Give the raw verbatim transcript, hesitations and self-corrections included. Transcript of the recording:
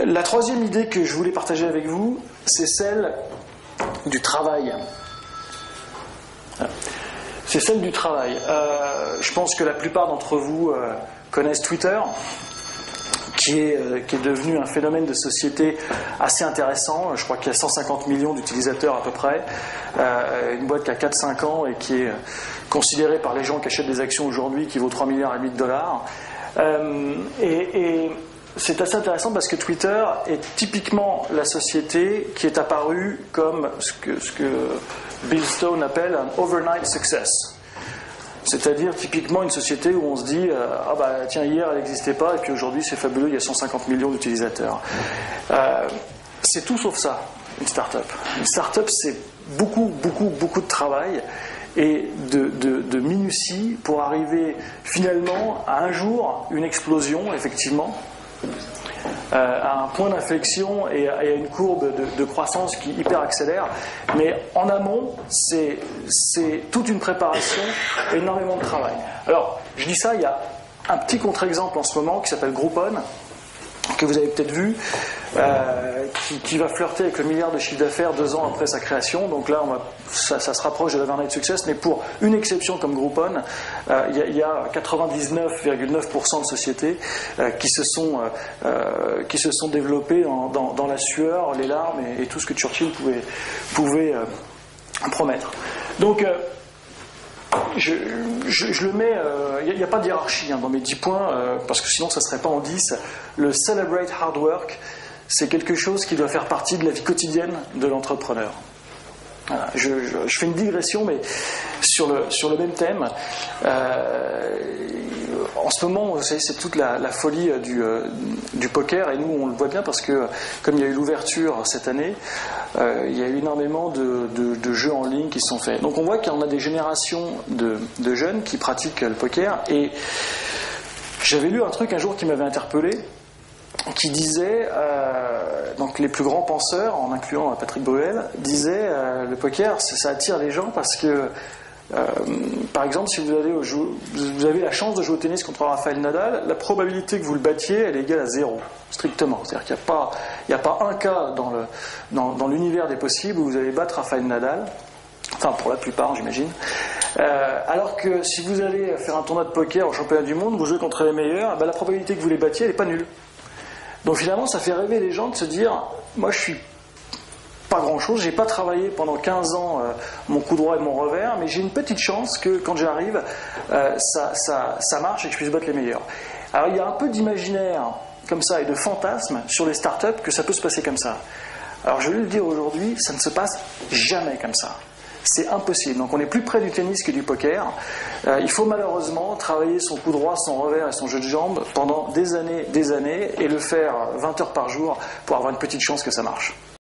La troisième idée que je voulais partager avec vous, c'est celle du travail. C'est celle du travail. Euh, je pense que la plupart d'entre vous euh, connaissent Twitter, qui est, euh, qui est devenu un phénomène de société assez intéressant. Je crois qu'il y a cent cinquante millions d'utilisateurs à peu près. Euh, une boîte qui a quatre cinq ans et qui est considérée par les gens qui achètent des actions aujourd'hui qui vaut trois milliards et demi de dollars. Euh, et, et c'est assez intéressant parce que Twitter est typiquement la société qui est apparue comme ce que, ce que Bill Stone appelle un overnight success. C'est-à-dire typiquement une société où on se dit euh, ah bah tiens, hier elle n'existait pas et puis aujourd'hui c'est fabuleux, il y a cent cinquante millions d'utilisateurs. Euh, c'est tout sauf ça, une start-up. Une start-up, c'est beaucoup, beaucoup, beaucoup de travail et de, de, de minutie pour arriver finalement à un jour, une explosion, effectivement, euh, à un point d'inflexion et à, et à une courbe de, de croissance qui hyper accélère. Mais en amont, c'est, c'est toute une préparation, énormément de travail. Alors, je dis ça, il y a un petit contre-exemple en ce moment qui s'appelle Groupon, que vous avez peut-être vu, euh, qui, qui va flirter avec le milliard de chiffre d'affaires deux ans après sa création. Donc là, on va, ça, ça se rapproche de l'overnight success, mais pour une exception comme Groupon, euh, il, y a, il y a quatre-vingt-dix-neuf virgule neuf pour cent de sociétés euh, qui, se sont, euh, qui se sont développées en, dans, dans la sueur, les larmes et, et tout ce que Churchill pouvait, pouvait euh, promettre. Donc, euh, Je, je, je le mets, il euh, n'y a, a pas de hiérarchie hein, dans mes dix points, euh, parce que sinon ça ne serait pas en dix. Le celebrate hard work, c'est quelque chose qui doit faire partie de la vie quotidienne de l'entrepreneur. Voilà, je, je, je fais une digression, mais sur le, sur le même thème. Euh, en ce moment, vous savez, c'est toute la, la folie du, euh, du poker, et nous on le voit bien parce que comme il y a eu l'ouverture cette année, euh, il y a eu énormément de, de, de jeux en ligne qui sont faits. Donc on voit qu'on a des générations de, de jeunes qui pratiquent le poker, et j'avais lu un truc un jour qui m'avait interpellé, qui disait, euh, donc les plus grands penseurs, en incluant Patrick Bruel, disaient euh, le poker, ça, ça attire les gens parce que, euh, par exemple, si vous, allez au jou- vous avez la chance de jouer au tennis contre Rafael Nadal, la probabilité que vous le battiez, elle est égale à zéro, strictement. C'est-à-dire qu'il n'y a pas, il n'y a pas un cas dans, le, dans, dans l'univers des possibles où vous allez battre Rafael Nadal. Enfin, pour la plupart, j'imagine. Euh, alors que si vous allez faire un tournoi de poker au championnat du monde, vous jouez contre les meilleurs, ben, la probabilité que vous les battiez, elle n'est pas nulle. Donc finalement, ça fait rêver les gens de se dire, moi je suis pas grand-chose, j'ai pas travaillé pendant quinze ans euh, mon coup droit et mon revers, mais j'ai une petite chance que quand j'arrive, euh, ça, ça, ça marche et que je puisse battre les meilleurs. Alors il y a un peu d'imaginaire comme ça et de fantasme sur les startups que ça peut se passer comme ça. Alors je vais le dire aujourd'hui, ça ne se passe jamais comme ça. C'est impossible. Donc on est plus près du tennis que du poker. Euh, il faut malheureusement travailler son coup droit, son revers et son jeu de jambes pendant des années, des années, et le faire vingt heures par jour pour avoir une petite chance que ça marche.